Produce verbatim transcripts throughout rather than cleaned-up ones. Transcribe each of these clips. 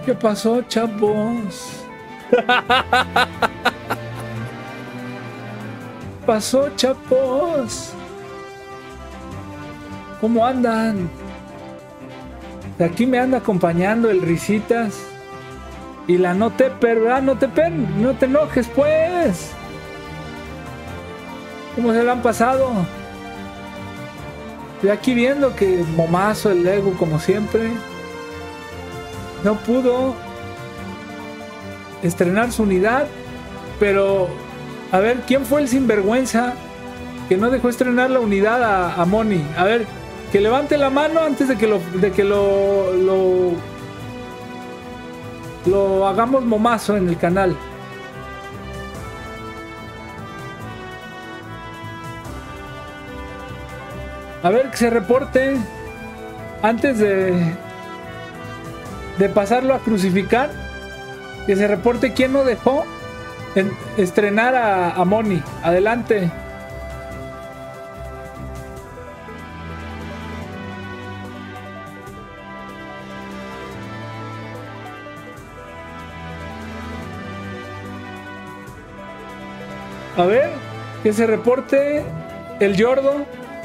¿Qué pasó, chavos? ¿Qué pasó, chavos? ¿Cómo andan? De aquí me anda acompañando el Risitas y la No Teper, ¿verdad? No Teper, no te enojes, pues. ¿Cómo se lo han pasado? Estoy aquí viendo que Momazo, el Lego, como siempre, no pudo estrenar su unidad, pero a ver, ¿quién fue el sinvergüenza que no dejó estrenar la unidad a, a Moni? A ver, que levante la mano antes de que lo de que lo lo, lo hagamos Momazo en el canal. A ver, que se reporte antes de de pasarlo a crucificar. Que se reporte quién no dejó en, estrenar a, a Moni. Adelante. A ver, que se reporte el Yordo.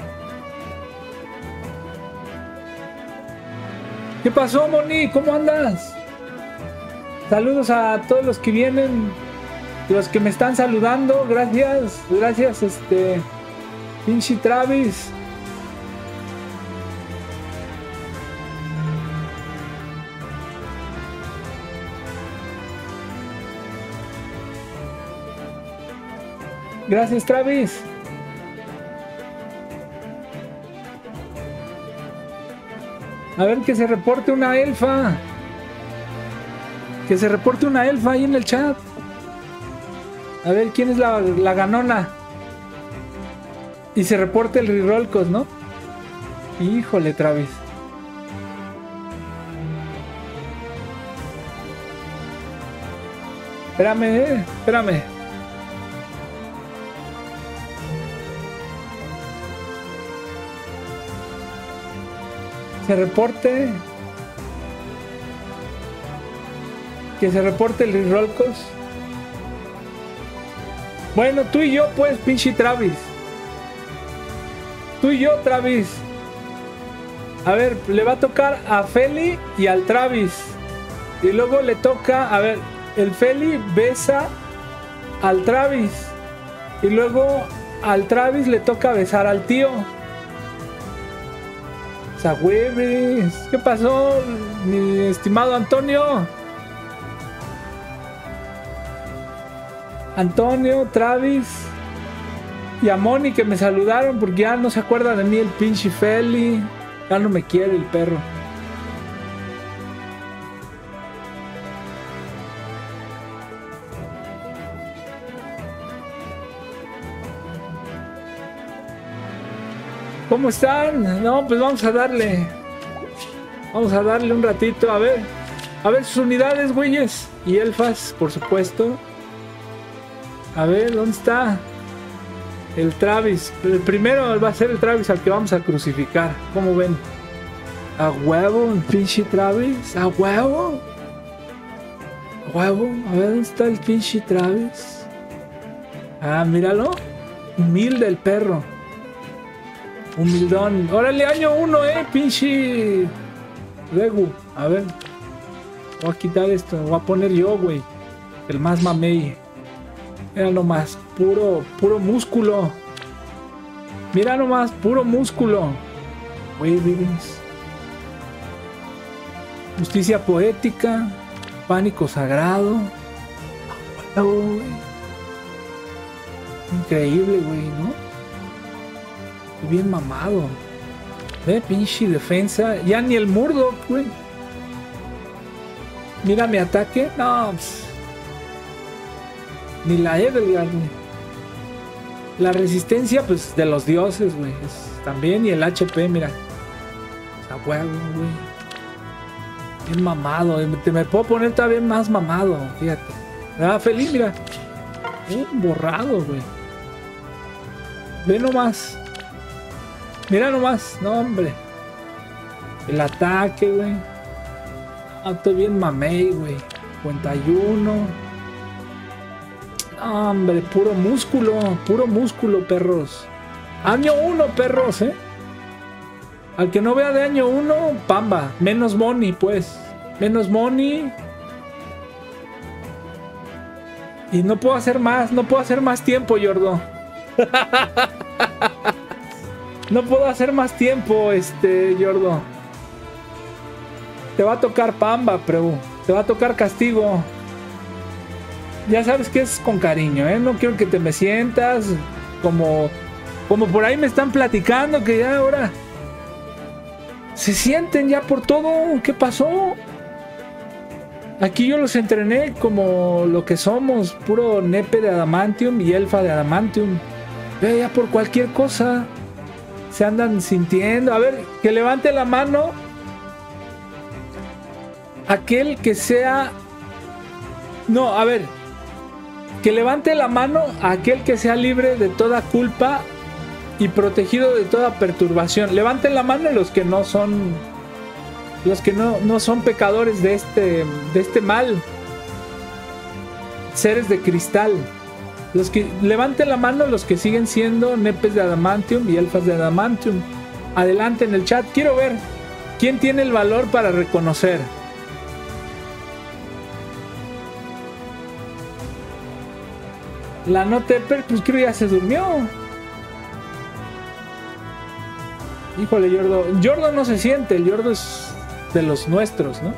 ¿Qué pasó, Moni? ¿Cómo andas? Saludos a todos los que vienen, los que me están saludando. Gracias, gracias, este, pinche Travis. Gracias, Travis. A ver, que se reporte una elfa. Que se reporte una elfa ahí en el chat. A ver quién es la, la ganona. Y se reporte el Rirolcos, ¿no? Híjole, Travis. Espérame, eh, espérame. Se reporte. Que se reporte el Rirolcos. Bueno, tú y yo, pues, pinche Travis. Tú y yo, Travis. A ver, le va a tocar a Feli y al Travis. Y luego le toca, a ver, el Feli besa al Travis. Y luego al Travis le toca besar al tío. Sagüeves. ¿Qué pasó, mi estimado Antonio? Antonio, Travis y a Moni, que me saludaron porque ya no se acuerda de mí el pinche Feli. Ya no me quiere el perro. ¿Cómo están? No, pues vamos a darle. Vamos a darle un ratito. A ver. A ver sus unidades, güeyes. Y elfas, por supuesto. A ver, ¿dónde está? El Travis. El primero va a ser el Travis al que vamos a crucificar. ¿Cómo ven? A huevo, el pinche Travis. A huevo. A huevo. A ver, ¿dónde está el pinche Travis? Ah, míralo. Humilde el perro. Humildón. Órale, año uno, eh, pinche Regu. A ver. Voy a quitar esto. Voy a poner yo, güey. El más mamey. Mira nomás, puro, puro músculo. Mira nomás, puro músculo. Güey, vives. Justicia poética. Pánico sagrado. Oh, increíble, güey, ¿no? Bien mamado. Ve, pinche defensa. Ya ni el Murdoch, güey. Mira mi ataque. No, pues. Ni la Edelgard, güey. La resistencia, pues, de los dioses, güey. También. Y el H P, mira. A huevo, güey. Bien mamado. Te me puedo poner todavía más mamado. Fíjate. Ah, feliz, mira. Bien borrado, güey. Ve nomás. Mira nomás. No, hombre. El ataque, güey. Ah, estoy bien mamey, güey. cincuenta y uno. No, hombre, puro músculo. Puro músculo, perros. Año uno, perros, ¿eh? Al que no vea de año uno, pamba. Menos money, pues. Menos money. Y no puedo hacer más. No puedo hacer más tiempo, Yordo. No puedo hacer más tiempo, este, Yordo. Te va a tocar pamba, Preu. Te va a tocar castigo. Ya sabes que es con cariño, ¿eh? No quiero que te me sientas como... Como por ahí me están platicando que ya ahora... Se sienten ya por todo. ¿Qué pasó? Aquí yo los entrené como lo que somos. Puro nepe de adamantium y elfa de adamantium. Ya, ya por cualquier cosa. Se andan sintiendo. A ver, que levante la mano. Aquel que sea... No, a ver. Que levante la mano aquel que sea libre de toda culpa y protegido de toda perturbación. Levanten la mano los que no son... Los que no, no son pecadores de este, de este mal. Seres de cristal. Los que, levanten la mano los que siguen siendo nepes de adamantium y elfas de adamantium. Adelante en el chat. Quiero ver quién tiene el valor para reconocer. La no Tepper, pues creo ya se durmió. Híjole, Yordo. Yordo no se siente. El Yordo es de los nuestros, ¿no?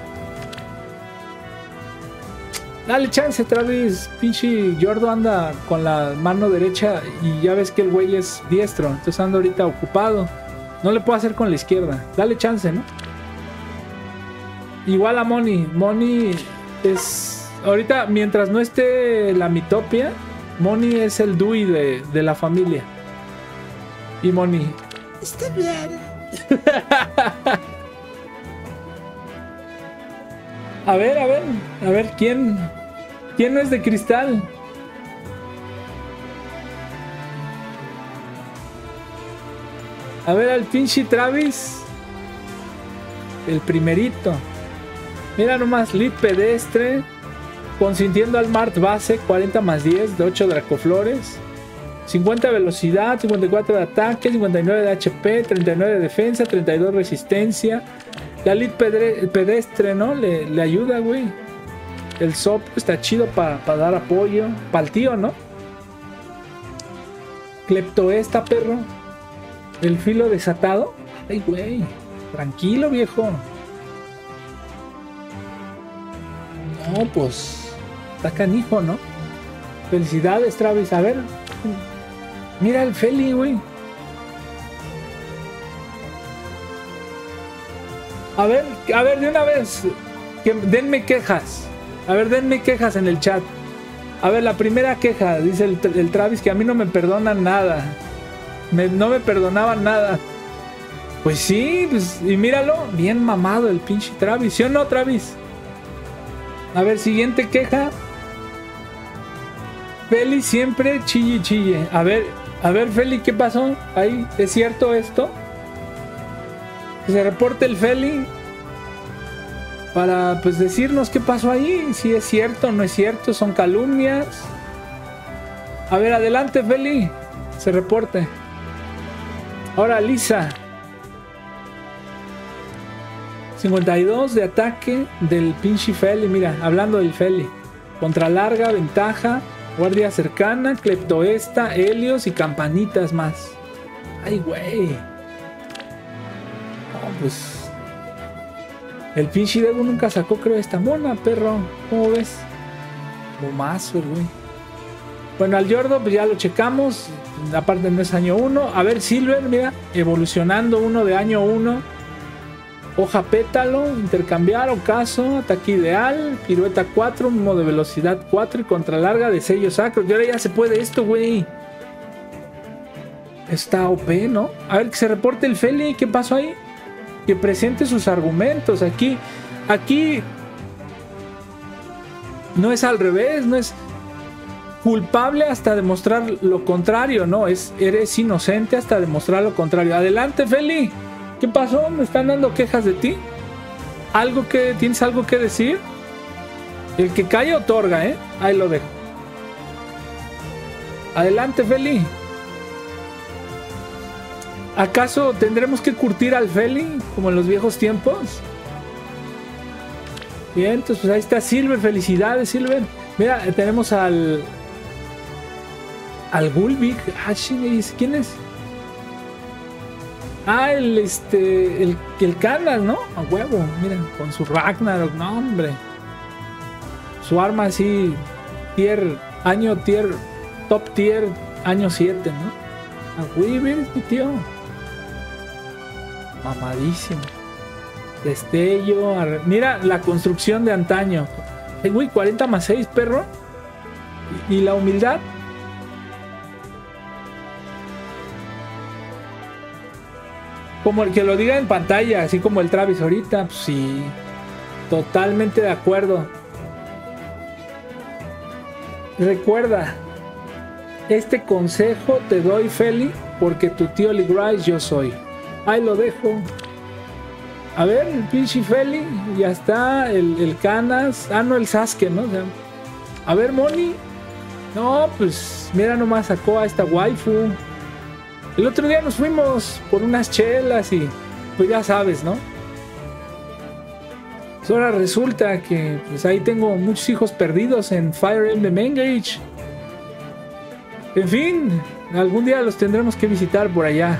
Dale chance, Travis. Pinche Yordo anda con la mano derecha y ya ves que el güey es diestro. Entonces anda ahorita ocupado. No le puedo hacer con la izquierda. Dale chance, ¿no? Igual a Moni. Moni es... Ahorita, mientras no esté la mitopia, Moni es el Dewey de, de la familia. Y Moni... Está bien. A ver, a ver, a ver, ¿quién, quién no es de cristal? A ver al pinche Travis. El primerito. Mira nomás, lead pedestre. Consintiendo al Mart base, cuarenta más diez de ocho Dracoflores. cincuenta de velocidad, cincuenta y cuatro de ataque, cincuenta y nueve de H P, treinta y nueve de defensa, treinta y dos de resistencia. La lead pedestre, ¿no? Le, le ayuda, güey. El S O P está chido para pa dar apoyo. Para el tío, ¿no? Cleptoesta, perro. El filo desatado. Ay, güey. Tranquilo, viejo. No, pues... Está canijo, ¿no? Felicidades, Travis. A ver... Mira el Feli, güey. A ver, a ver, de una vez. Que denme quejas. A ver, denme quejas en el chat. A ver, la primera queja. Dice el, el Travis que a mí no me perdonan nada. Me, no me perdonaban nada. Pues sí, pues, y míralo. Bien mamado el pinche Travis. ¿Sí o no, Travis? A ver, siguiente queja. Feli siempre chille chille. A ver, a ver, Feli, ¿qué pasó? Ahí, ¿es cierto esto? Que se reporte el Feli para pues decirnos qué pasó ahí, si es cierto o no es cierto, son calumnias. A ver, adelante, Feli, se reporte. Ahora Lisa, cincuenta y dos de ataque del pinche Feli. Mira, hablando del Feli, contra larga, ventaja, guardia cercana, cleptoesta, helios y campanitas más. Ay, güey. Oh, pues el pinche Devo nunca sacó, creo, esta mona, perro. ¿Cómo ves? Bomazo, güey. Bueno, al Yordo, pues ya lo checamos. Aparte no es año uno. A ver, Silver, mira, evolucionando uno de año uno. Hoja pétalo, intercambiar, ocaso, ataque ideal, pirueta cuatro, modo de velocidad cuatro y contralarga de sello sacro. Y ahora ya se puede esto, güey. Está O P, ¿no? A ver, que se reporte el Feli. ¿Qué pasó ahí? Que presente sus argumentos. Aquí, aquí no es al revés, no es culpable hasta demostrar lo contrario, no, es eres inocente hasta demostrar lo contrario. Adelante, Feli. ¿Qué pasó? ¿Me están dando quejas de ti? ¿Algo que, ¿Tienes algo que decir? El que cae otorga, ¿eh? Ahí lo dejo. Adelante, Feli. ¿Acaso tendremos que curtir al Feli como en los viejos tiempos? Bien, entonces pues ahí está Silver. Felicidades, Silver. Mira, tenemos al... Al Gulbik. Ah, chingues, ¿quién es? Ah, el este... El, el Canas, ¿no? A huevo, miren, con su Ragnarok, no, hombre. Su arma así... Tier... Año tier... Top tier... Año siete, ¿no? A Weaver, mi tío. Mamadísimo. Destello. Mira la construcción de antaño. Hey, güey, cuarenta más seis, perro. Y, y la humildad. Como el que lo diga en pantalla, así como el Travis ahorita. Pues sí. Totalmente de acuerdo. Recuerda. Este consejo te doy, Feli, porque tu tío Lee Grice yo soy. Ahí lo dejo. A ver, el pinche Feli. Ya está. El, el Canas. Ah, no, el Sasuke, ¿no? O sea, a ver, Moni. No, pues mira, nomás sacó a esta waifu. El otro día nos fuimos por unas chelas y pues ya sabes, ¿no? Pues ahora resulta que pues ahí tengo muchos hijos perdidos en Fire Emblem Engage. En fin, algún día los tendremos que visitar por allá.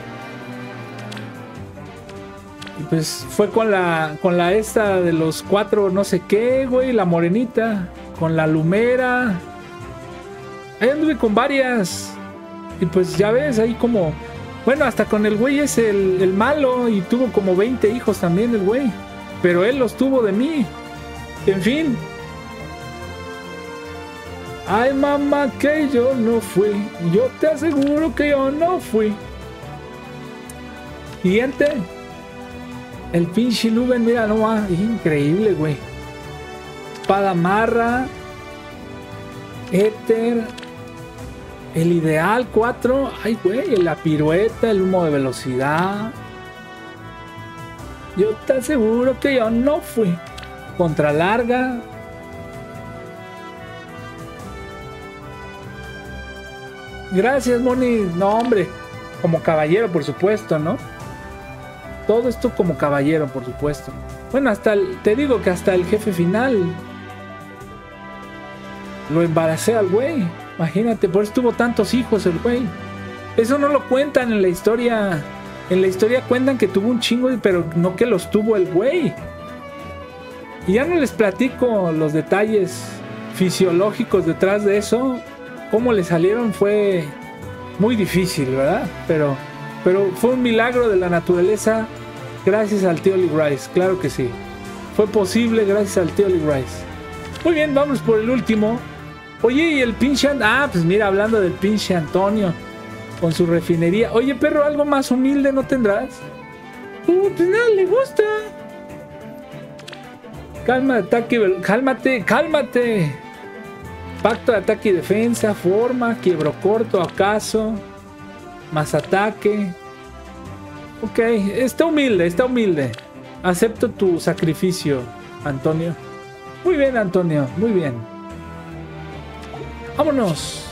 Y pues fue con la con la esta de los cuatro no sé qué, güey, la morenita, con la lumera. Ahí anduve con varias. Y pues ya ves, ahí como... Bueno, hasta con el güey es el, el malo. Y tuvo como veinte hijos también el güey. Pero él los tuvo de mí. En fin. Ay, mamá, que yo no fui. Yo te aseguro que yo no fui. Siguiente. El pinche Luben, mira, no va. Increíble, güey. Espada marra. Éter. El ideal cuatro. Ay, güey. La pirueta. El humo de velocidad. Yo te aseguro que yo no fui. Contra larga. Gracias, Moni. No, hombre. Como caballero, por supuesto, ¿no? Todo esto como caballero, por supuesto. Bueno, hasta el, te digo que hasta el jefe final lo embaracé al güey. Imagínate, por eso tuvo tantos hijos el güey. Eso no lo cuentan en la historia. En la historia cuentan que tuvo un chingo, pero no que los tuvo el güey. Y ya no les platico los detalles fisiológicos detrás de eso. Cómo le salieron fue muy difícil, ¿verdad? Pero, pero fue un milagro de la naturaleza gracias al tío Lee Grice, claro que sí. Fue posible gracias al tío Lee Grice. Muy bien, vamos por el último. Oye, y el pinche... Ah, pues mira, hablando del pinche Antonio con su refinería. Oye, perro, ¿algo más humilde no tendrás? Uh, pues nada, le gusta. Calma, ataque, cálmate, cálmate. Pacto de ataque y defensa, forma, quiebro corto, acaso, más ataque. Ok, está humilde, está humilde. Acepto tu sacrificio, Antonio. Muy bien, Antonio, muy bien. Vámonos.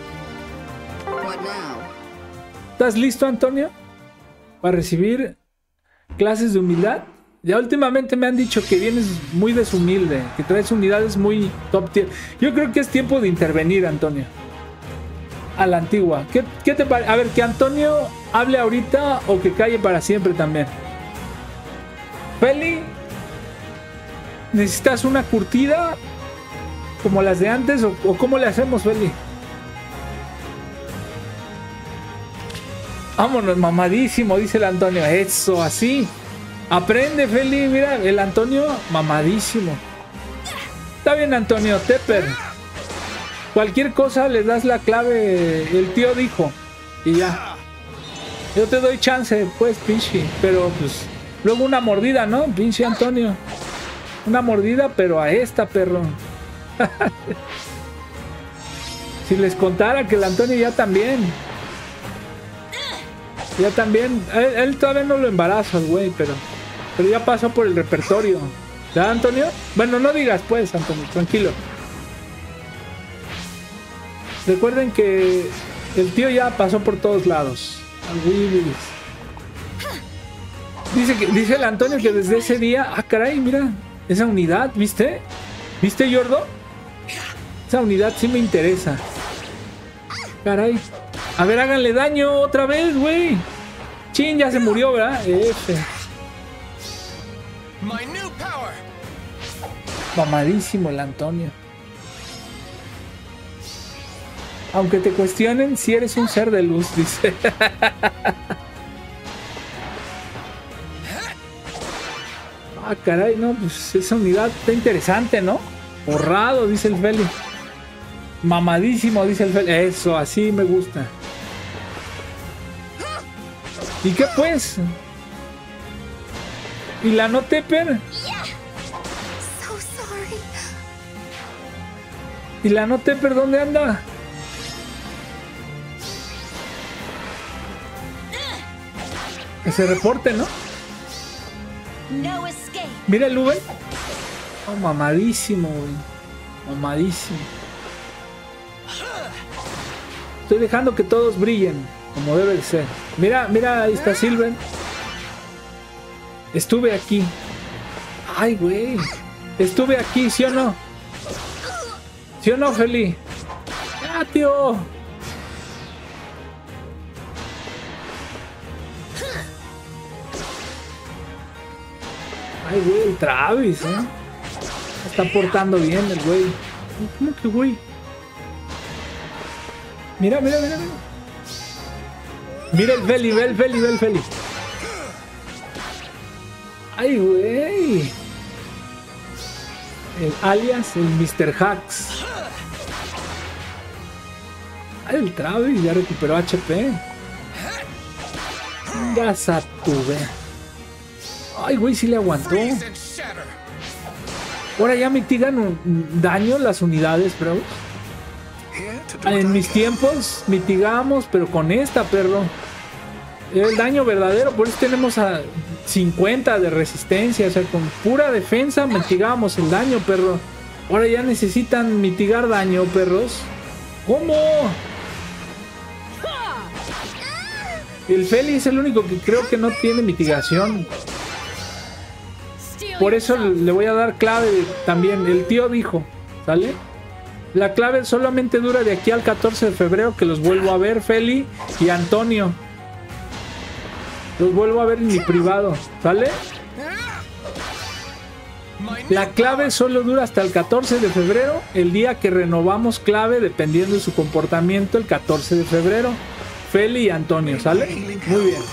¿Estás listo, Antonio? Para recibir clases de humildad. Ya últimamente me han dicho que vienes muy deshumilde, que traes unidades muy top tier. Yo creo que es tiempo de intervenir, Antonio. A la antigua. ¿Qué, qué te parece? A ver, que Antonio hable ahorita o que calle para siempre también. Feli, ¿necesitas una curtida como las de antes o, o cómo le hacemos, Feli? Vámonos, mamadísimo, dice el Antonio. Eso, así. Aprende, Feli. Mira, el Antonio, mamadísimo. Está bien, Antonio. Tepper. Cualquier cosa le das la clave. El tío dijo. Y ya. Yo te doy chance, pues, pinche. Pero, pues, luego una mordida, ¿no? Pinche Antonio. Una mordida, pero a esta, perro. Si les contara que el Antonio ya también. Ya también. Él, él todavía no lo embaraza, güey, pero... Pero ya pasó por el repertorio. ¿Ya, Antonio? Bueno, no digas pues, Antonio, tranquilo. Recuerden que el tío ya pasó por todos lados. Dice que dice el Antonio que desde ese día, ah, caray, mira, esa unidad, ¿viste? ¿Viste, Yordo? Esa unidad sí me interesa. Caray. A ver, háganle daño otra vez, güey. Chin, ya se murió, ¿verdad? F. Mamadísimo el Antonio. Aunque te cuestionen si eres un ser de luz, dice. Ah, caray, no, pues esa unidad está interesante, ¿no? Borrado, dice el Feli. Mamadísimo, dice el Feli. Eso, así me gusta. ¿Y qué pues? ¿Y la no Tepper? ¿Y la no Tepper dónde anda? Que se reporte, ¿no? Mira el Uber. Oh, mamadísimo, güey. Mamadísimo. Estoy dejando que todos brillen, como debe de ser. Mira, mira, ahí está Silver. Estuve aquí. Ay, güey. Estuve aquí, ¿sí o no? ¿Sí o no, Feli? ¡Ah, tío! Ay, güey, el Travis, ¿eh? Está portando bien el güey. ¿Cómo que güey? Mira, mira, mira, mira. Mira el Feli, ve el Feli, ve el Feli. Ay, güey. El alias, el mister Hacks. Ay, el Travis ya recuperó H P. Ya satuve. Ay, güey, sí le aguantó. Ahora ya mitigan un daño las unidades, bro. En mis tiempos mitigamos, pero con esta, perro. El daño verdadero, por eso tenemos a cincuenta de resistencia. O sea, con pura defensa mitigamos el daño, perro. Ahora ya necesitan mitigar daño, perros. ¿Cómo? El Feli es el único que creo que no tiene mitigación. Por eso le voy a dar clave también. El tío dijo, ¿sale? La clave solamente dura de aquí al catorce de febrero, que los vuelvo a ver, Feli y Antonio. Los vuelvo a ver en mi privado, ¿sale? La clave solo dura hasta el catorce de febrero, el día que renovamos clave, dependiendo de su comportamiento, el catorce de febrero. Feli y Antonio, ¿sale? Muy bien.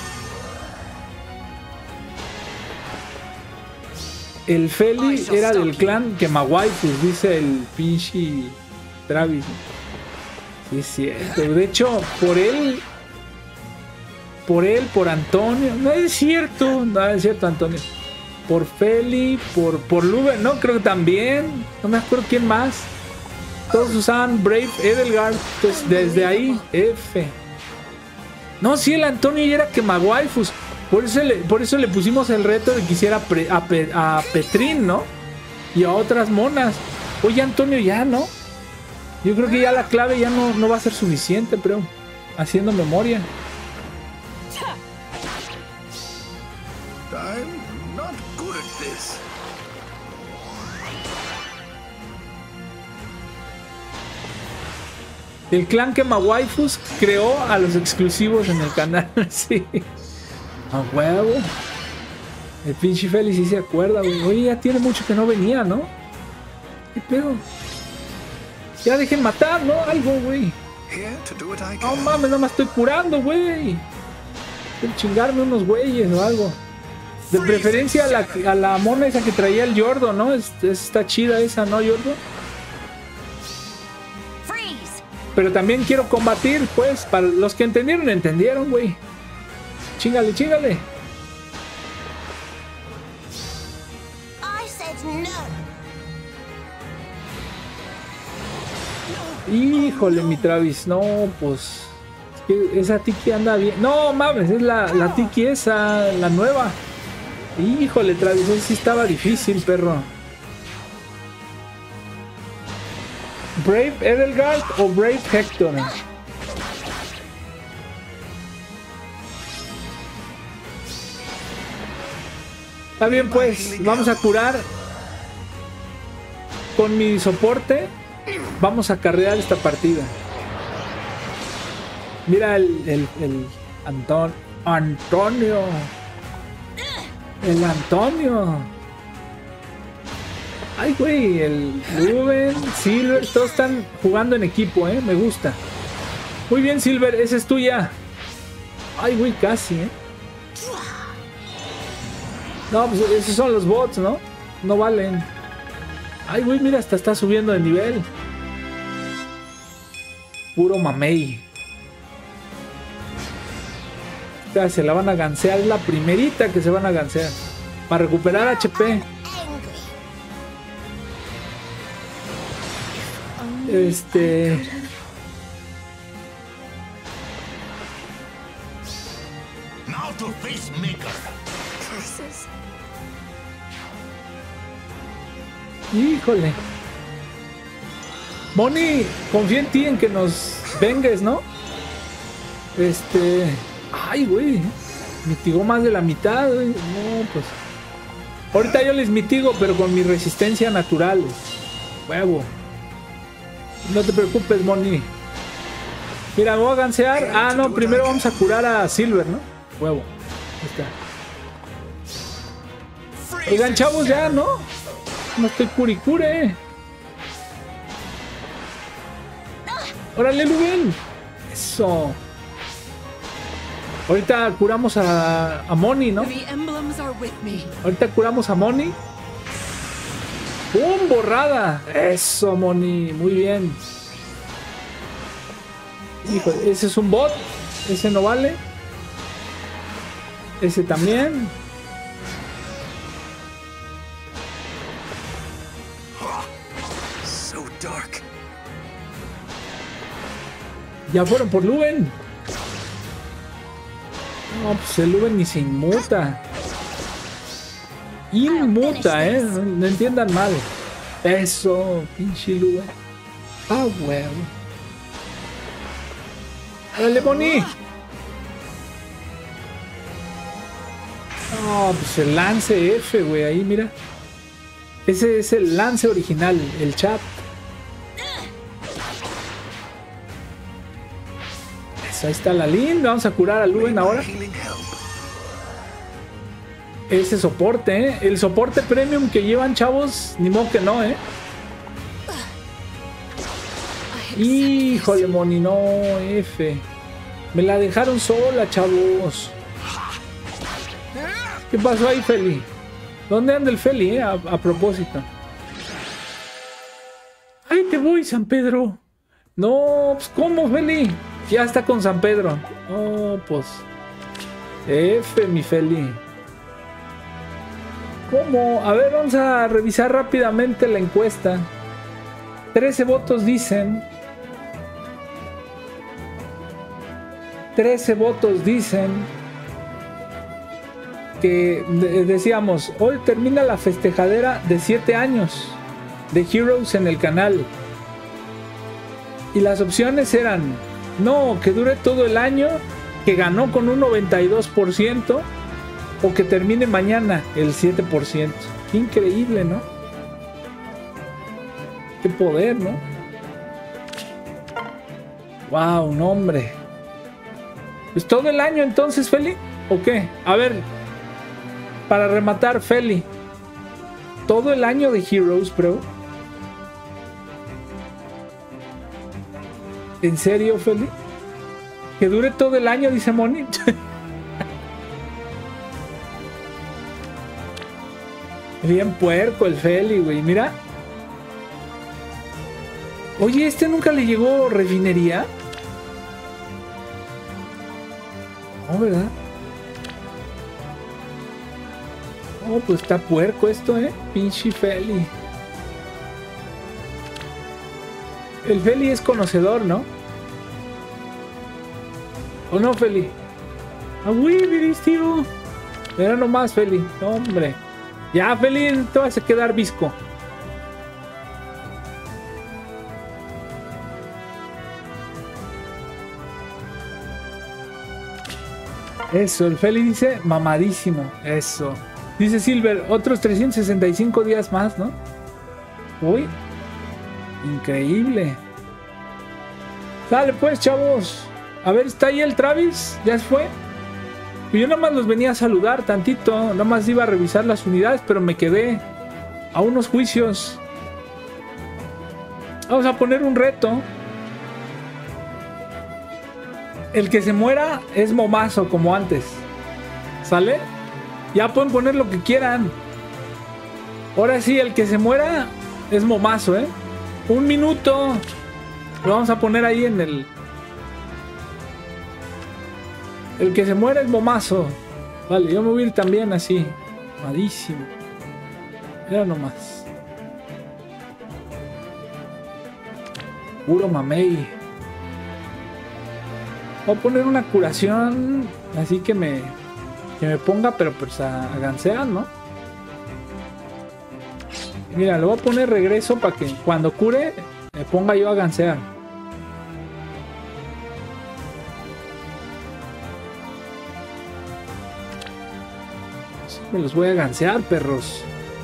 El Feli era del clan Quemawaifus, dice el pinche Travis. Sí, es cierto. De hecho, por él, por él, por Antonio. No es cierto, no es cierto, Antonio. Por Feli, por, por Luber, no, creo que también. No me acuerdo quién más. Todos usaban Brave Edelgard. Pues desde ahí, F. No, sí, el Antonio ya era Quemawaifus. Por eso, le, por eso le pusimos el reto de que hiciera pre, a, Pe, a Petrín, ¿no? Y a otras monas. Oye, Antonio, ya, ¿no? Yo creo que ya la clave ya no, no va a ser suficiente, pero haciendo memoria. I'm not good at this. El clan Quemawaifus creó a los exclusivos en el canal, sí. A huevo. El pinche Feli sí se acuerda, güey. Oye, ya tiene mucho que no venía, ¿no? ¿Qué pedo? Ya dejen matar, ¿no? Algo, güey. No mames, nada más estoy curando, güey. Quiero chingarme unos güeyes o algo. De preferencia a la, a la mona esa que traía el Yordo, ¿no? Es, es, está chida esa, ¿no, Yordo? Pero también quiero combatir, pues. Para los que entendieron, entendieron, güey. Chíngale, chíngale. Híjole, mi Travis. No, pues. Es que esa Tiki anda bien. No, mames, es la, la Tiki esa, la nueva. Híjole, Travis, sí estaba difícil, perro. ¿Brave Edelgard o Brave Hector? Está bien, pues, vamos a curar con mi soporte. Vamos a carrear esta partida. Mira el, el, el Anton, Antonio. El Antonio. Ay, güey, el Ruben, Silver, todos están jugando en equipo, ¿eh? Me gusta. Muy bien, Silver, esa es tuya. Ay, güey, casi, ¿eh? No, pues esos son los bots, ¿no? No valen. Ay, güey, mira, hasta está subiendo de nivel. Puro mamey. Ya, se la van a gansear, es la primerita que se van a gansear. Para recuperar H P. Este... Now to face Maker. Híjole. Moni, confía en ti en que nos vengues, ¿no? Este... Ay, güey. Mitigó más de la mitad, güey. No, pues... Ahorita yo les mitigo, pero con mi resistencia natural. Huevo. No te preocupes, Moni. Mira, me voy a gansear. Ah, no, primero vamos a curar a Silver, ¿no? Huevo. Ahí está. Oigan, chavos, ya, ¿no? No estoy curicure. Órale, Luben. Eso. Ahorita curamos a, a Moni, ¿no? Ahorita curamos a Moni. ¡Pum! Borrada. Eso, Moni. Muy bien. Hijo, ese es un bot. Ese no vale. Ese también. So dark. Ya fueron por Luben. No, pues el Luben ni se inmuta. Inmuta, eh. No, no entiendan mal. Eso, pinche Luben. Ah, huevo. Dale, Moni. No, pues el lance F, güey. Ahí, mira. Ese es el lance original, el chat. Eso, ahí está la Lin. Vamos a curar a Luben ahora. Ese soporte, ¿eh? El soporte premium que llevan, chavos. Ni modo que no, ¿eh? Híjole, Moni, no, F. Me la dejaron sola, chavos. ¿Qué pasó ahí, Feli? ¿Dónde anda el Feli, eh? A, a propósito. ¡Ahí te voy, San Pedro! No, pues, ¿cómo, Feli? Ya está con San Pedro. No, pues... F, mi Feli. ¿Cómo? A ver, vamos a revisar rápidamente la encuesta. trece votos dicen... trece votos dicen... que de, decíamos, hoy termina la festejadera de siete años de Heroes en el canal. Y las opciones eran, no, que dure todo el año, que ganó con un noventa y dos por ciento, o que termine mañana el siete por ciento. Qué increíble, ¿no? Qué poder, ¿no? Wow, no, hombre. Pues todo el año entonces, Feli, ¿o qué? A ver, para rematar, Feli, todo el año de Heroes, bro. ¿En serio, Feli? Que dure todo el año, dice Moni. Bien puerco el Feli, güey. Mira. Oye, ¿este nunca le llegó refinería? No, ¿verdad? Oh, pues está puerco esto, eh. Pinche Feli. El Feli es conocedor, ¿no? ¿O no, Feli? Ah, güey, miris, tío. Mira nomás, Feli. No, hombre. Ya, Feli, te vas a quedar visco. Eso, el Feli dice mamadísimo. Eso. Dice Silver, otros trescientos sesenta y cinco días más, ¿no? Uy. Increíble. Dale pues, chavos. A ver, ¿está ahí el Travis? ¿Ya se fue? Yo nada más los venía a saludar tantito. Nada más iba a revisar las unidades, pero me quedé a unos juicios. Vamos a poner un reto. El que se muera es momazo, como antes. ¿Sale? Ya pueden poner lo que quieran. Ahora sí, el que se muera es momazo, ¿eh? Un minuto. Lo vamos a poner ahí en el... El que se muera es momazo. Vale, yo me voy a ir también así. Madísimo. Mira nomás. Puro mamey. Voy a poner una curación. Así que me... Que me ponga, pero pues a, a gansear, ¿no? Mira, le voy a poner regreso para que cuando cure me ponga yo a gansear. Me los voy a gansear, perros.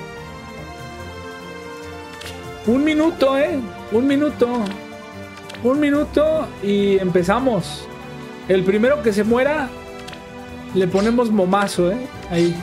Un minuto, eh. Un minuto. Un minuto y empezamos. El primero que se muera le ponemos momazo, eh. Ahí.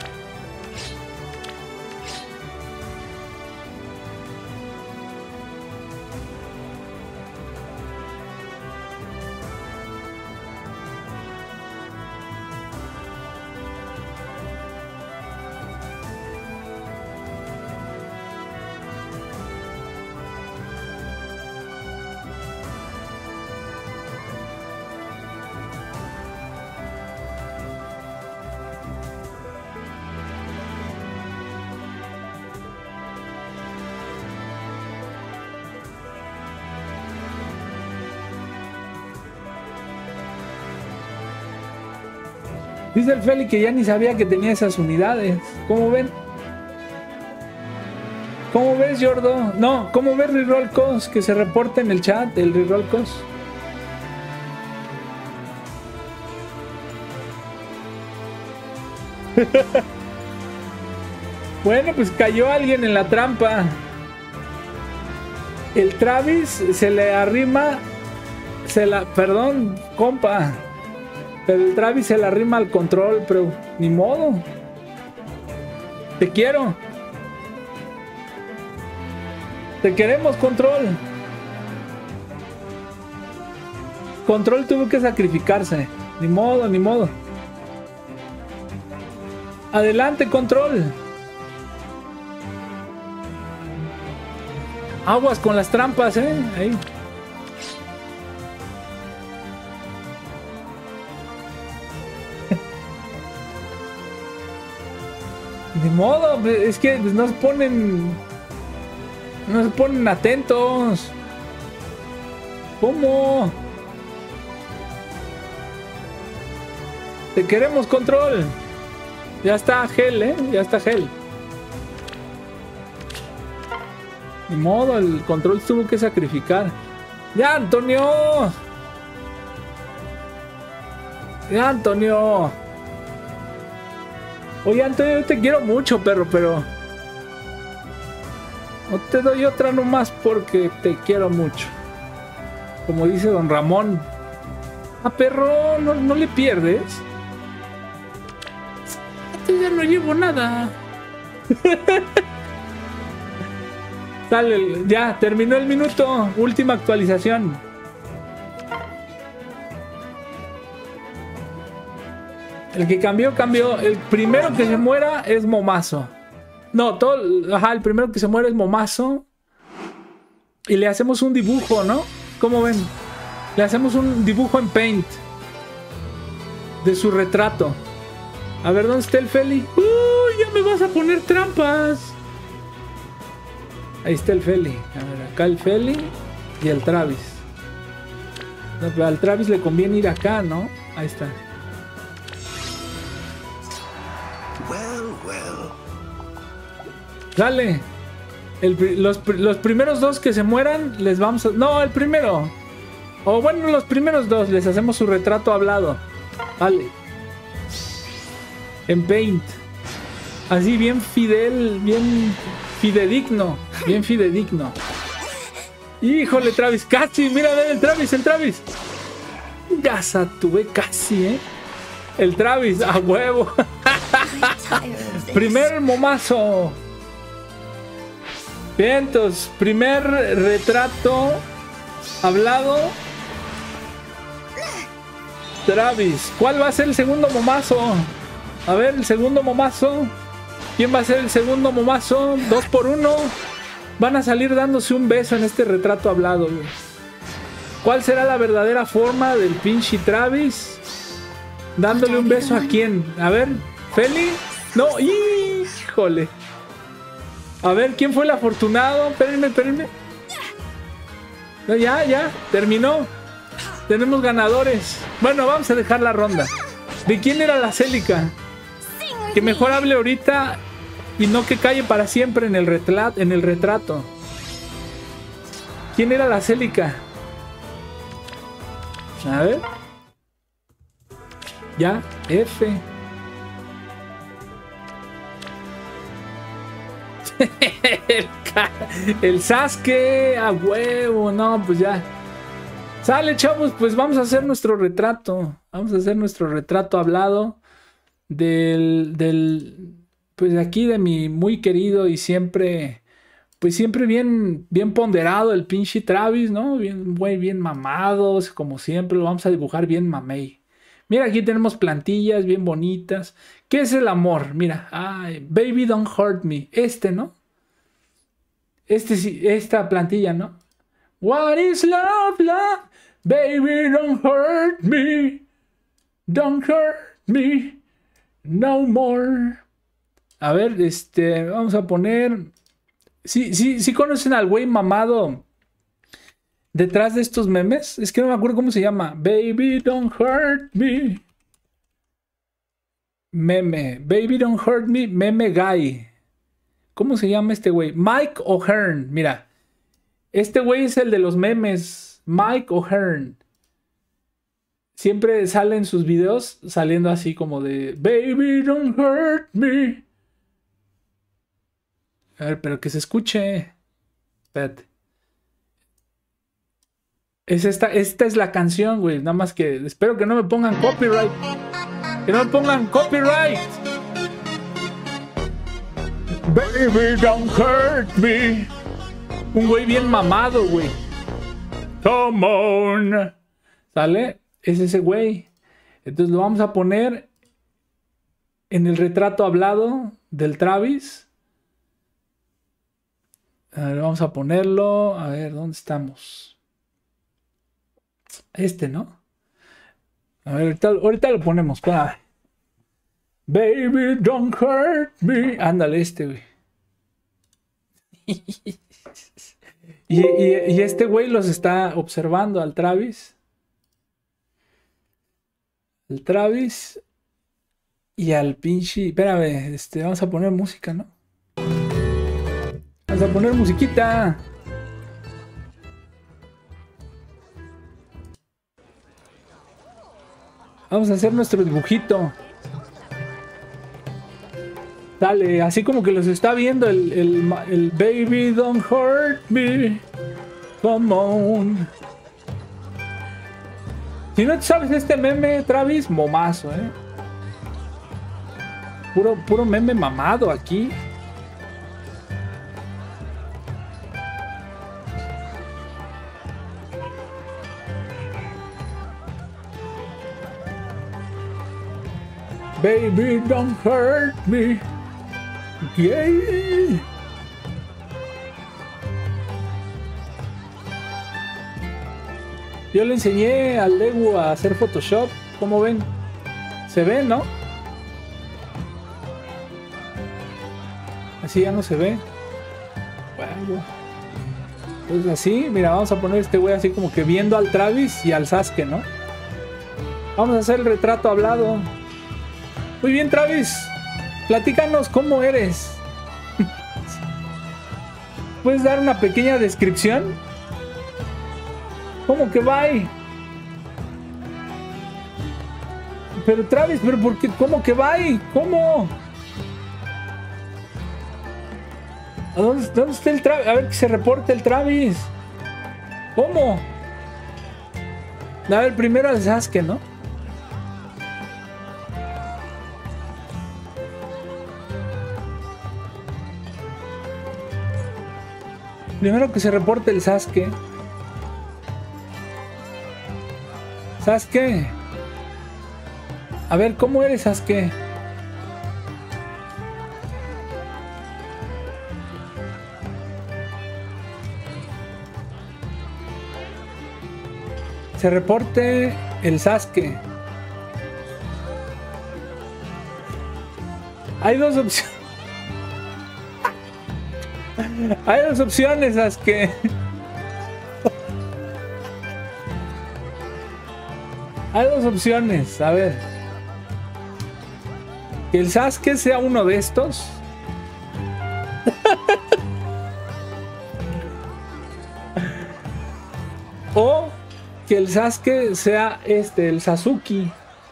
Dice el Feli que ya ni sabía que tenía esas unidades. ¿Cómo ven? ¿Cómo ves, Jordo? No, ¿cómo ves Reroll Cos? Que se reporta en el chat el Reroll Cos. Bueno, pues cayó alguien en la trampa. El Travis se le arrima. Se la. Perdón, compa. Pero el Travis se le arrima al control, pero ni modo. Te quiero. Te queremos, Control. Control tuvo que sacrificarse. Ni modo, ni modo. Adelante, Control. Aguas con las trampas, eh. Ahí. Ni modo, es que no se ponen. No se ponen atentos. ¿Cómo? Te queremos, Control. Ya está Gel, eh. Ya está Gel. Ni modo, el Control tuvo que sacrificar. ¡Ya, Antonio! ¡Ya, Antonio! Oye, Antonio, yo te quiero mucho, perro, pero... No te doy otra nomás porque te quiero mucho. Como dice don Ramón. Ah, perro, no, no le pierdes. Ya no llevo nada. Dale, ya, terminó el minuto. Última actualización. El que cambió, cambió. El primero que se muera es momazo. No, todo. Ajá, el primero que se muere es momazo. Y le hacemos un dibujo, ¿no? ¿Cómo ven? Le hacemos un dibujo en Paint de su retrato. A ver, ¿dónde está el Feli? ¡Uy! Ya me vas a poner trampas. Ahí está el Feli. A ver, acá el Feli y el Travis. No, pero al Travis le conviene ir acá, ¿no? Ahí está. Dale. El, los, los primeros dos que se mueran, les vamos a... No, el primero. O bueno, los primeros dos, les hacemos su retrato hablado. Vale. En Paint. Así bien fidel, bien fidedigno. Bien fidedigno. Híjole, Travis, casi. Mira, el Travis, el Travis. Gasa, tuve casi, ¿eh? El Travis, a huevo. Primer momazo. Vientos, primer retrato hablado. Travis, ¿cuál va a ser el segundo momazo? A ver, el segundo momazo. ¿Quién va a ser el segundo momazo? Dos por uno. Van a salir dándose un beso en este retrato hablado. ¿Cuál será la verdadera forma del pinche Travis? Dándole un beso a quién. A ver, ¿Feli? No, híjole. A ver, ¿quién fue el afortunado? Espérenme, espérenme. No, ya, ya, terminó. Tenemos ganadores. Bueno, vamos a dejar la ronda. ¿De quién era la Célica? Que mejor hable ahorita y no que calle para siempre en el, retla en el retrato. ¿Quién era la Célica? A ver. Ya, F. el, el Sasuke, a huevo, no, pues ya. Sale, chavos, pues vamos a hacer nuestro retrato. Vamos a hacer nuestro retrato hablado del, del, pues de aquí de mi muy querido y siempre, pues siempre bien, bien ponderado el pinche Travis, ¿no? Bien, muy bien mamados, como siempre, lo vamos a dibujar bien mamey. Mira, aquí tenemos plantillas bien bonitas. ¿Qué es el amor? Mira, ay, baby don't hurt me. Este, ¿no? Este sí, esta plantilla, ¿no? What is love, love? Baby don't hurt me. Don't hurt me. No more. A ver, este, vamos a poner... Sí, sí, sí conocen al güey mamado detrás de estos memes. Es que no me acuerdo cómo se llama. Baby don't hurt me. Meme. Baby don't hurt me. Meme guy. ¿Cómo se llama este güey? Mike O'Hearn. Mira. Este güey es el de los memes. Mike O'Hearn. Siempre sale en sus videos saliendo así como de Baby don't hurt me. A ver, pero que se escuche. Espérate. Es esta, esta es la canción, güey. Nada más que espero que no me pongan copyright. Que no me pongan copyright. Baby, don't hurt me. Un güey bien mamado, güey. Come on. ¿Sale? Es ese güey. Entonces lo vamos a poner en el retrato hablado del Travis. A ver, vamos a ponerlo. A ver, ¿dónde estamos? Este, ¿no? A ver, ahorita, ahorita lo ponemos. Espera. Baby, don't hurt me. Ándale, este, güey. y, y, y este güey los está observando al Travis. El Travis. Y al pinche... Espérame, este, vamos a poner música, ¿no? Vamos a poner musiquita. Vamos a hacer nuestro dibujito. Dale, así como que los está viendo el, el, el Baby don't hurt me. Come on. Si no sabes este meme, Travis, momazo, eh. Puro, puro meme mamado aquí. Baby, don't hurt me. Yeah. Yo le enseñé al Lego a hacer Photoshop. ¿Cómo ven? ¿Se ve, no? Así ya no se ve. Bueno. Entonces así, mira, vamos a poner este güey así como que viendo al Travis y al Sasuke, ¿no? Vamos a hacer el retrato hablado. Muy bien, Travis. Platícanos cómo eres. puedes dar una pequeña descripción? ¿Cómo que bye? Pero Travis, pero ¿por qué? ¿Cómo que bye? ¿Cómo? ¿A dónde, dónde está el Travis? A ver que se reporte el Travis. ¿Cómo? A ver, primero al Sasuke, ¿no? Primero que se reporte el Sasuke. Sasuke. A ver, ¿cómo eres, Sasuke? Se reporte el Sasuke. Hay dos opciones. Hay dos opciones, Sasuke. Hay dos opciones. A ver. Que el Sasuke sea uno de estos. O que el Sasuke sea este, el Sasuke.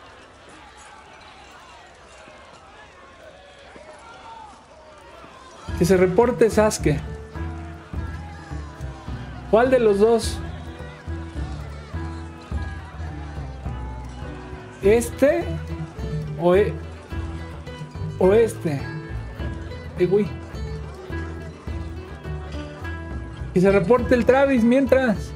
Que se reporte Sasuke. ¿Cuál de los dos? ¿Este? ¿O, e o este? Eh, güey. Que se reporte el Travis mientras.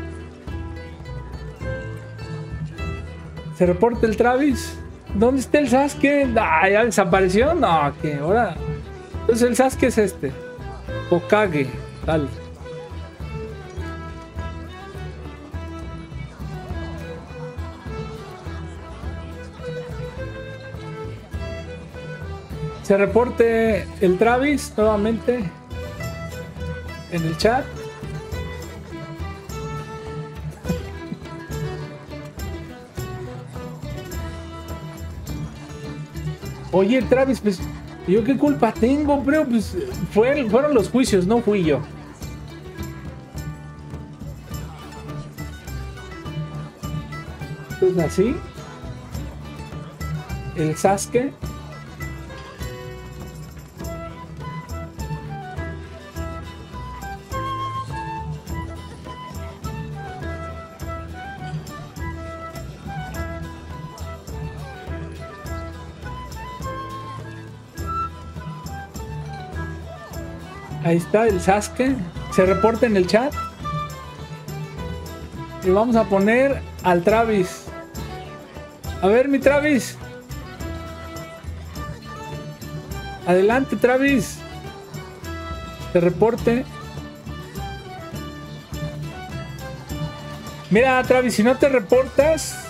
Se reporte el Travis. ¿Dónde está el Sasuke? Ah, ¿ya desapareció? No, que ahora. Entonces el Sasuke es este. Hokage, tal. Se reporte el Travis nuevamente en el chat. Oye, Travis, pues, ¿yo qué culpa tengo? Pero pues fue, fueron los juicios, no fui yo. Entonces así, el Sasuke. Ahí está el Sasuke. Se reporta en el chat. Y vamos a poner al Travis. A ver, mi Travis. Adelante, Travis. Se reporte. Mira, Travis, si no te reportas...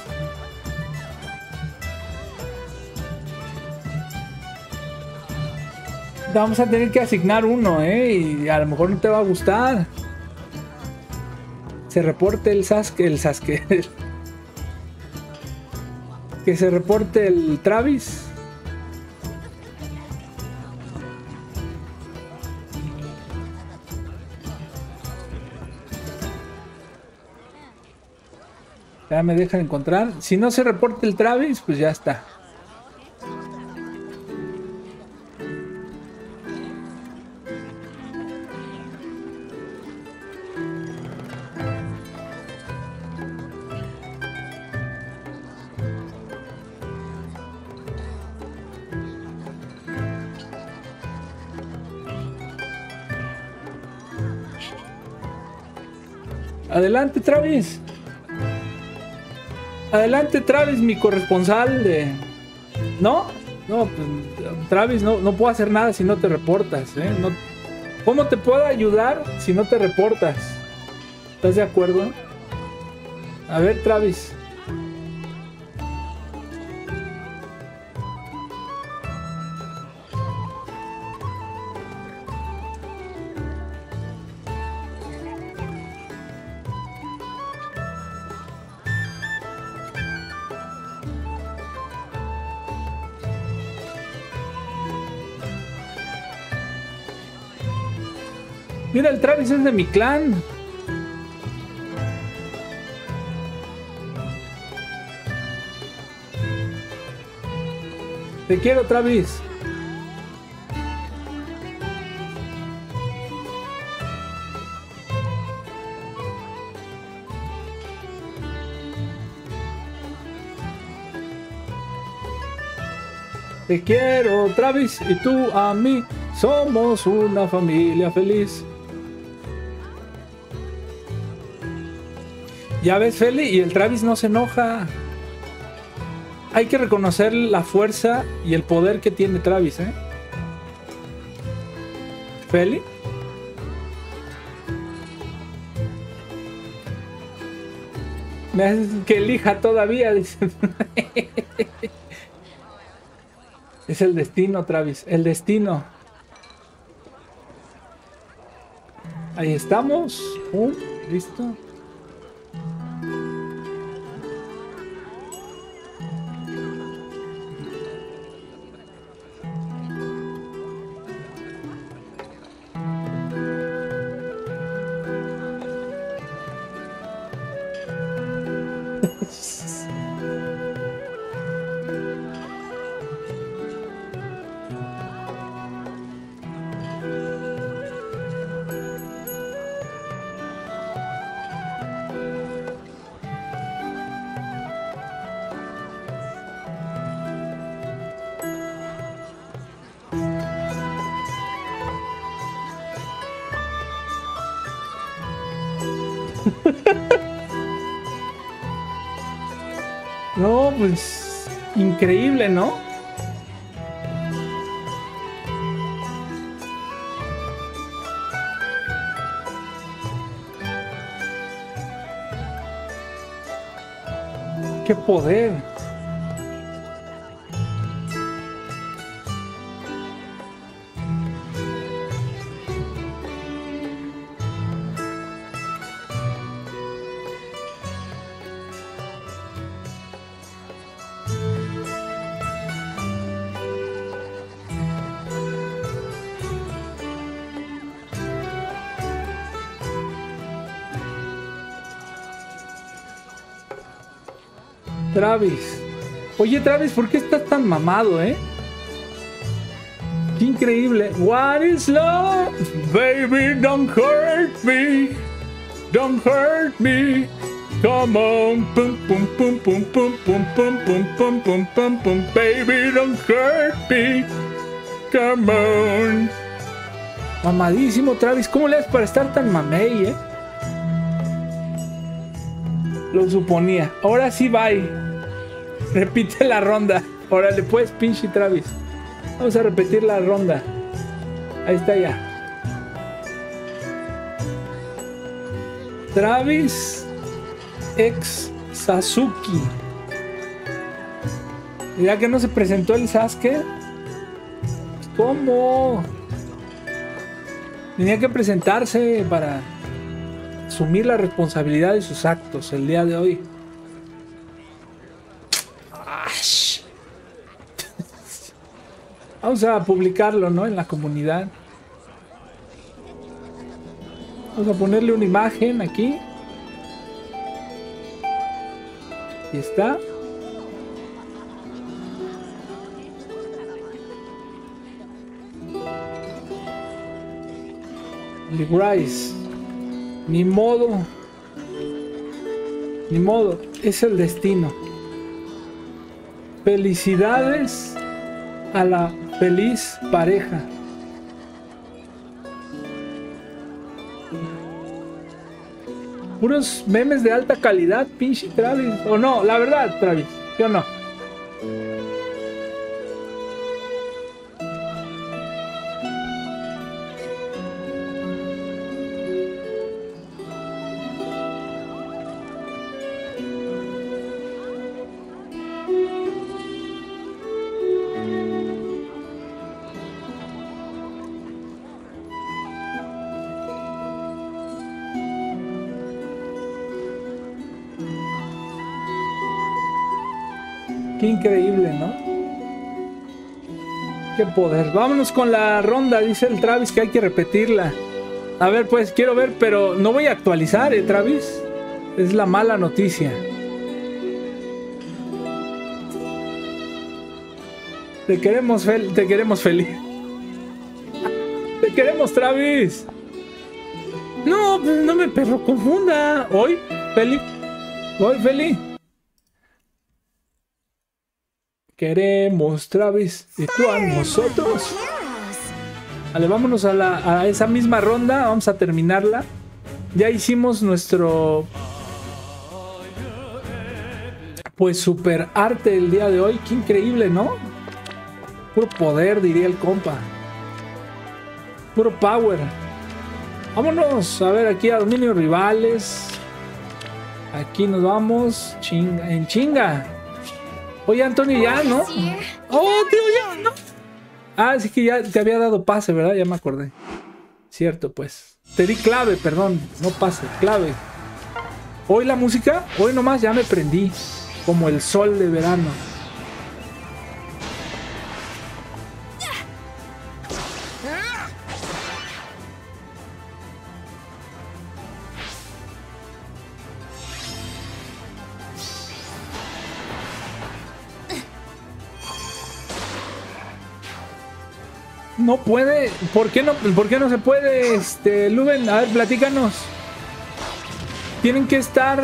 Vamos a tener que asignar uno, ¿eh? Y a lo mejor no te va a gustar. Se reporte el Sasuke, el Sasuke. Que se reporte el Travis. Ya me dejan encontrar. Si no se reporta el Travis, pues ya está. Adelante, Travis. Adelante, Travis, mi corresponsal de... ¿No? No, pues, Travis, no, no puedo hacer nada si no te reportas, ¿eh? No... ¿Cómo te puedo ayudar si no te reportas? ¿Estás de acuerdo? A ver, Travis. Mira, el Travis es de mi clan. Te quiero, Travis. Te quiero, Travis, y tú a mí. Somos una familia feliz. Ya ves, Feli, y el Travis no se enoja. Hay que reconocer la fuerza y el poder que tiene Travis, ¿eh? Feli. Me haces que elija todavía, dice. Es el destino, Travis, el destino. Ahí estamos. Uh, listo. No, pues increíble, ¿no? ¡Qué poder! Travis. Oye, Travis, ¿por qué estás tan mamado, eh? Qué increíble. What is love? Baby, don't hurt me. Don't hurt me. Come on. Pum, pum, pum, pum, pum, pum, pum, pum, pum, pum, pum, pum. Baby, don't hurt me. Come on. Mamadísimo, Travis. ¿Cómo le haces para estar tan mamey, eh? Lo suponía. Ahora sí, bye. Repite la ronda. Órale, pues, pinche Travis. Vamos a repetir la ronda. Ahí está ya. Travis ex Sasuke. Ya que no se presentó el Sasuke. ¿Cómo? Tenía que presentarse para asumir la responsabilidad de sus actos el día de hoy. Vamos a publicarlo, ¿no? En la comunidad. Vamos a ponerle una imagen aquí. Y está. Legrise. Ni modo. Ni modo. Es el destino. Felicidades a la feliz pareja. Puros memes de alta calidad, pinche Travis. O no, la verdad, Travis. ¿Sí o no? Qué increíble, ¿no? Qué poder. Vámonos con la ronda. Dice el Travis que hay que repetirla. A ver, pues, quiero ver, pero no voy a actualizar, ¿eh, Travis? Es la mala noticia. Te queremos, fel te queremos feliz. Te queremos, Travis. No, pues no me perro confunda. Hoy, Feli. Hoy, Feli. Queremos, Travis. ¿Y tú a nosotros? Vale, vámonos a, la, a esa misma ronda. Vamos a terminarla. Ya hicimos nuestro... Pues super arte el día de hoy. Qué increíble, ¿no? Puro poder, diría el compa. Puro power. Vámonos a ver aquí a dominio rivales. Aquí nos vamos. Chinga, en chinga. Oye, Antonio, ya, ¿no? Oh, tío, ya, ¿no? Ah, sí que ya te había dado pase, ¿verdad? Ya me acordé. Cierto, pues. Te di clave, perdón. No pase, clave. Hoy la música, hoy nomás ya me prendí. Como el sol de verano. No puede. ¿Por qué no, por qué no se puede, este, Luben? A ver, platícanos. Tienen que estar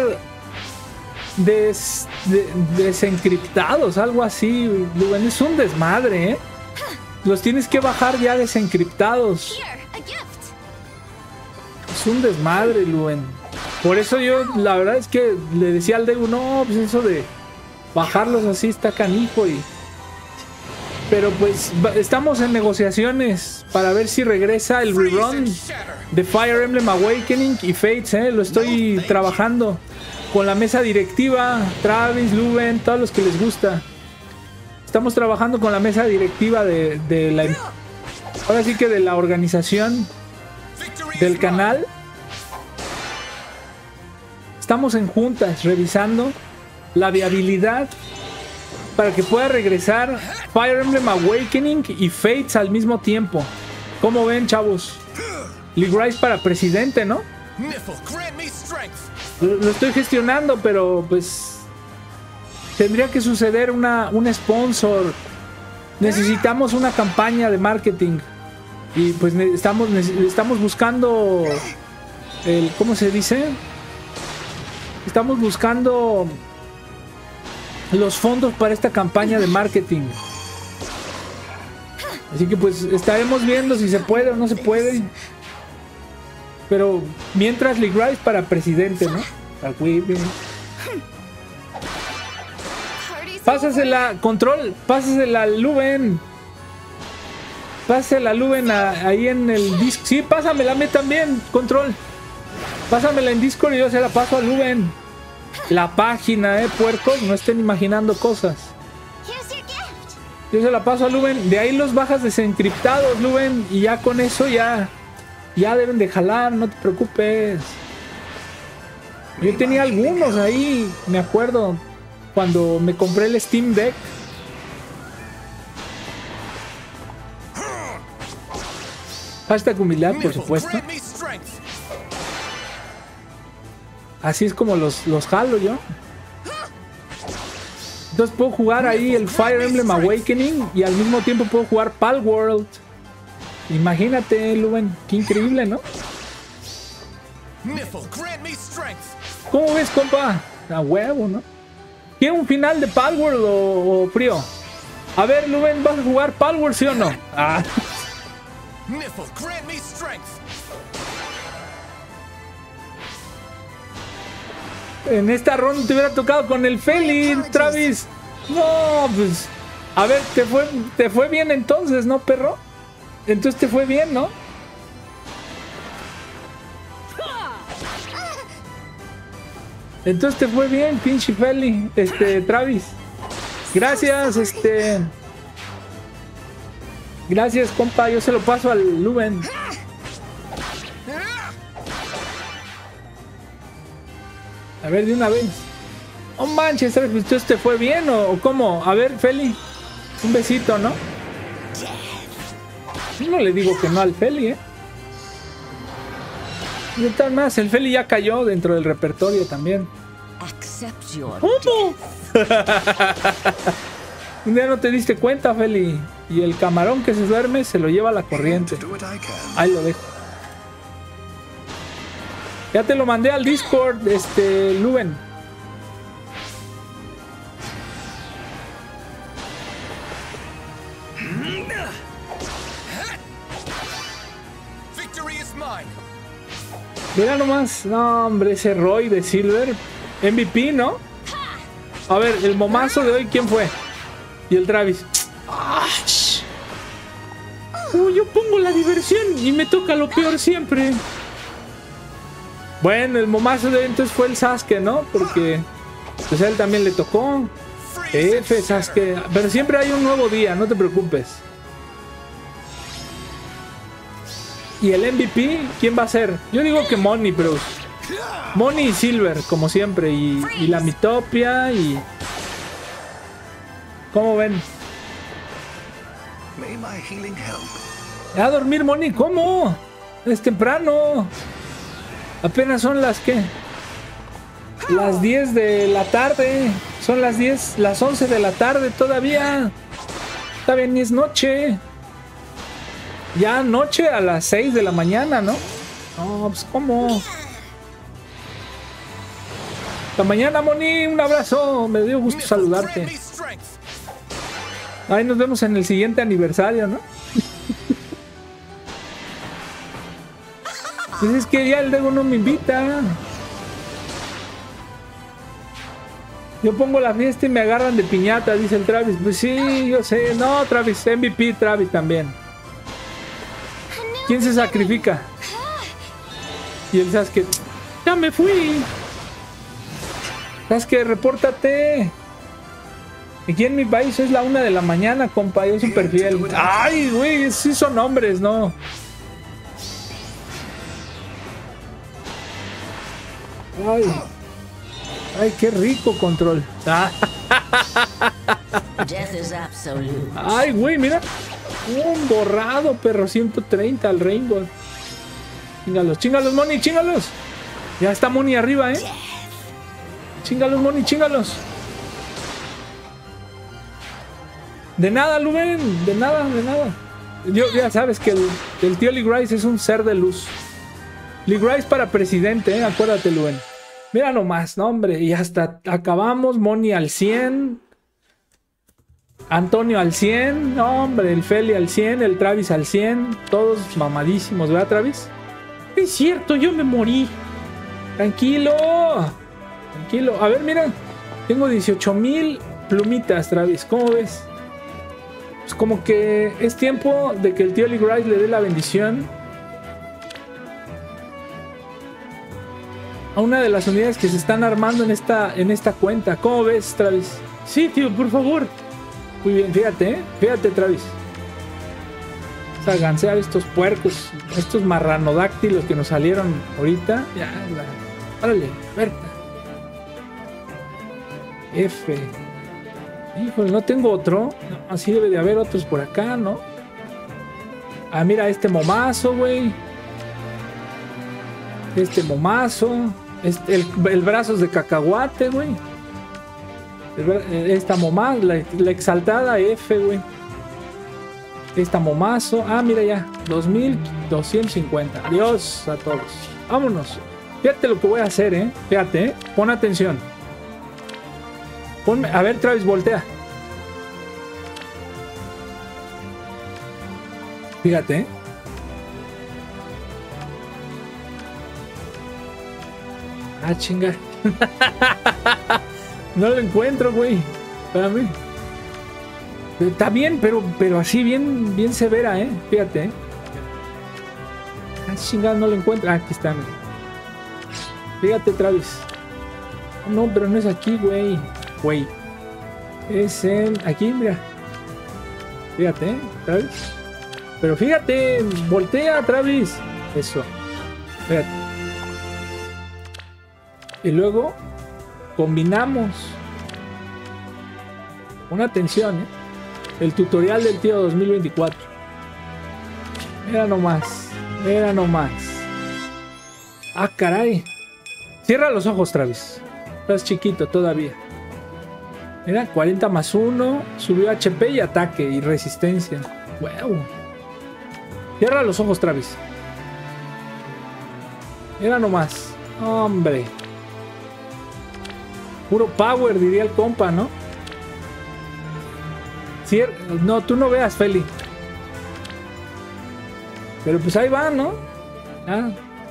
des, de, desencriptados, algo así, Luben. Es un desmadre, ¿eh? Los tienes que bajar ya desencriptados. Es un desmadre, Luben. Por eso yo, la verdad es que le decía al Debu, no, pues eso de bajarlos así está canijo y... Pero pues estamos en negociaciones para ver si regresa el rerun de Fire Emblem Awakening y Fates, ¿eh? Lo estoy trabajando con la mesa directiva, Travis, Luben, todos los que les gusta. Estamos trabajando con la mesa directiva de, de la... Ahora sí que de la organización del canal. Estamos en juntas revisando la viabilidad para que pueda regresar Fire Emblem Awakening y Fates al mismo tiempo. ¿Cómo ven, chavos? Ligrice para presidente, ¿no? Lo, lo estoy gestionando, pero pues tendría que suceder una, un sponsor. Necesitamos una campaña de marketing. Y pues estamos, estamos buscando el, ¿cómo se dice? Estamos buscando los fondos para esta campaña de marketing. Así que pues estaremos viendo si se puede o no se puede. Pero mientras Ligrice para presidente, ¿no? Pásasela, control, pásasela a Luben. Pásasela a Luben a, ahí en el Discord. Sí, pásamela a mí también, control. Pásamela en Discord y yo se la paso a Luben. La página, eh, puercos, no estén imaginando cosas. Yo se la paso a Luben. De ahí los bajas desencriptados, Luben. Y ya con eso ya Ya deben de jalar, no te preocupes. Yo tenía algunos ahí, me acuerdo, cuando me compré el Steam Deck. Hashtag humildad, por supuesto. Así es como los, los jalo yo. Entonces puedo jugar ahí el Fire Emblem Awakening y al mismo tiempo puedo jugar Palworld. Imagínate, Luben, qué increíble, ¿no? ¿Cómo ves, compa? A huevo, ¿no? ¿Quiere un final de Palworld o, o frío? A ver, Luben, ¿vas a jugar Palworld, sí o no? Ah. En esta ronda te hubiera tocado con el Feli, Travis. No, pues... A ver, te fue, te fue bien entonces, ¿no, perro? Entonces te fue bien, ¿no? Entonces te fue bien, pinche Feli. Este, Travis. Gracias, este... Gracias, compa. Yo se lo paso al Luben. A ver, de una vez. Oh, manches, ¿sabes? ¿Entonces te fue bien o, o cómo? A ver, Feli. Un besito, ¿no? Yo no le digo que no al Feli, ¿eh? Y tal más, el Feli ya cayó dentro del repertorio también. ¿Cómo? Un día no te diste cuenta, Feli. Y el camarón que se duerme se lo lleva a la corriente. Ahí lo dejo. Ya te lo mandé al Discord, este, Luben. Mira nomás. No, hombre, ese Roy de Silver. M V P, ¿no? A ver, el momazo de hoy, ¿quién fue? Y el Travis. Uh, yo pongo la diversión y me toca lo peor siempre. Bueno, el momazo de hoy entonces fue el Sasuke, ¿no? Porque pues a él también le tocó. F, Sasuke. Pero siempre hay un nuevo día, no te preocupes. ¿Y el M V P? ¿Quién va a ser? Yo digo que Money, bro. Money y Silver, como siempre. Y, y la Mitopia y... ¿Cómo ven? A dormir, Money. ¿Cómo? Es temprano. Apenas son las ¿qué? Las diez de la tarde. Son las diez, las once de la tarde todavía. Todavía ni es noche. Ya noche a las seis de la mañana, ¿no? No, pues ¿cómo? Hasta mañana, Moni. Un abrazo. Me dio gusto saludarte. Ahí nos vemos en el siguiente aniversario, ¿no? Pues es que ya el Dego no me invita. Yo pongo la fiesta y me agarran de piñata, dice el Travis. Pues sí, yo sé. No, Travis, M V P, Travis también. ¿Quién se sacrifica? Y el Sasuke. Ya me fui. Sasuke, repórtate. Aquí en mi país es la una de la mañana, compa. Yo súper fiel. Ay, güey, sí son hombres, ¿no? Ay. Ay, qué rico control. Ay, güey, mira. Un borrado, perro. ciento treinta al Rainbow. Chingalos, chingalos, Moni, chingalos. Ya está Moni arriba, ¿eh? Chingalos, Moni, chingalos. De nada, Lumen. De nada, de nada. Yo, ya sabes que el, el tío Lee Grice es un ser de luz. Lee Grice para presidente, ¿eh? Acuérdate, Lumen. Mira nomás, no, hombre. Y hasta acabamos. Moni al cien. Antonio al cien. No, hombre. El Feli al cien. El Travis al cien. Todos mamadísimos, ¿verdad, Travis? Es cierto, yo me morí. Tranquilo. Tranquilo. A ver, mira. Tengo dieciocho mil plumitas, Travis. ¿Cómo ves? Pues como que es tiempo de que el tío Lee Grice le dé la bendición a una de las unidades que se están armando en esta, en esta cuenta. ¿Cómo ves, Travis? Sí, tío, por favor. Muy bien, fíjate, ¿eh? Fíjate, Travis. Vamos a gansear estos puercos, estos marranodáctilos que nos salieron ahorita. Ya, la... Órale, Berta. F. Híjole, no tengo otro. No, así debe de haber otros por acá, ¿no? Ah, mira, este momazo, güey. Este momazo. Este, el, el brazos de cacahuate, güey. Esta momazo, la, la exaltada F, güey. Esta momazo. Ah, mira ya. dos mil doscientos cincuenta. Adiós a todos. Vámonos. Fíjate lo que voy a hacer, ¿eh? Fíjate, ¿eh? Pon atención. Ponme, a ver, Travis, voltea. Fíjate, ¿eh? Ah, chinga. No lo encuentro, güey. Espérame. Está bien, pero, pero así bien, bien severa, ¿eh? Fíjate, ¿eh? Ah, chinga, no lo encuentro. Ah, aquí está. Mira. Fíjate, Travis. No, pero no es aquí, güey. Güey. Es en... Aquí, mira. Fíjate, ¿eh? Travis. Pero fíjate. Voltea, Travis. Eso. Fíjate. Y luego combinamos. Una atención, ¿eh? El tutorial del tío dos mil veinticuatro. Mira nomás. Mira nomás. Ah, caray. Cierra los ojos, Travis. Estás chiquito todavía. Mira, cuarenta más uno. Subió H P y ataque y resistencia. Wow. Cierra los ojos, Travis. Mira nomás. Hombre. Puro power, diría el compa, ¿no? Cier no, tú no veas, Feli. Pero pues ahí va, ¿no? Ah.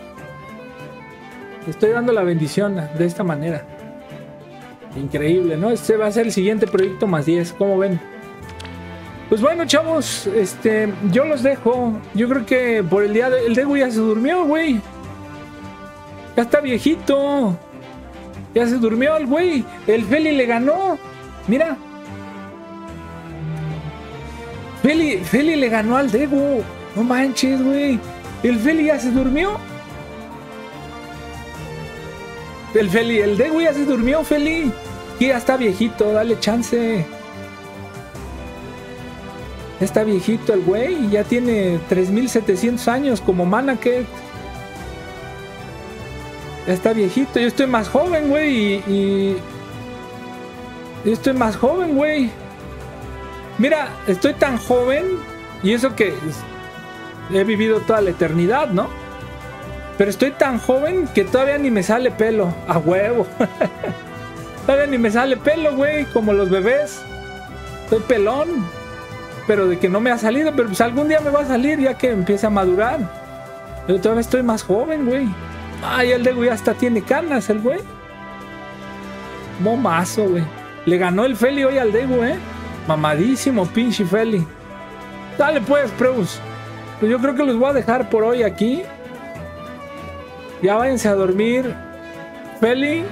Le estoy dando la bendición de esta manera. Increíble, ¿no? Este va a ser el siguiente proyecto más diez. ¿Cómo ven? Pues bueno, chavos. Este, yo los dejo. Yo creo que por el día de... El Degu ya se durmió, güey. Ya está viejito. Ya se durmió el güey. El Feli le ganó. Mira. Feli, Feli le ganó al Degu. No manches, güey. El Feli ya se durmió. El Feli, el Degu ya se durmió, Feli. Que ya está viejito, dale chance. Ya está viejito el güey. Ya tiene tres mil setecientos años como Manaket. Ya está viejito. Yo estoy más joven, güey. Y, y... Yo estoy más joven, güey. Mira, estoy tan joven. Y eso que he vivido toda la eternidad, ¿no? Pero estoy tan joven que todavía ni me sale pelo. A huevo. Todavía ni me sale pelo, güey. Como los bebés. Estoy pelón. Pero de que no me ha salido. Pero pues algún día me va a salir ya que empiece a madurar. Pero todavía estoy más joven, güey. Ay, el Degu ya hasta tiene canas, el güey. Momazo, güey. Le ganó el Feli hoy al Degu, eh. Mamadísimo, pinche Feli. Dale pues, Preus. Pues yo creo que los voy a dejar por hoy aquí. Ya váyanse a dormir. Feli.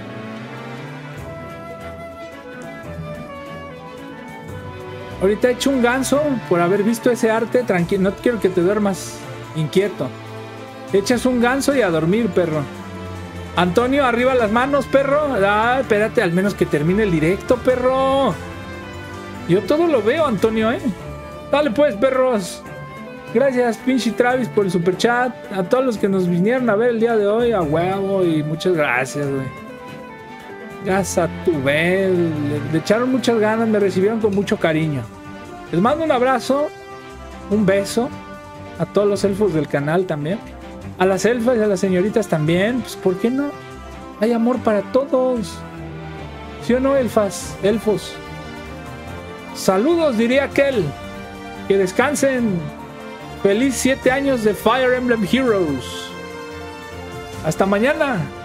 Ahorita he hecho un ganso por haber visto ese arte. Tranquilo, no quiero que te duermas inquieto. Echas un ganso y a dormir, perro. Antonio, arriba las manos, perro. Ah, espérate, al menos que termine el directo, perro. Yo todo lo veo, Antonio, eh. Dale pues, perros. Gracias, pinche Travis, por el super chat. A todos los que nos vinieron a ver el día de hoy, a huevo. Y muchas gracias, güey. Gracias a tu vez. Le, le echaron muchas ganas, me recibieron con mucho cariño. Les mando un abrazo, un beso. A todos los elfos del canal también. A las elfas y a las señoritas también. Pues, ¿por qué no? Hay amor para todos. ¿Sí o no, elfas? Elfos. Saludos, diría aquel. Que descansen. Feliz siete años de Fire Emblem Heroes. Hasta mañana.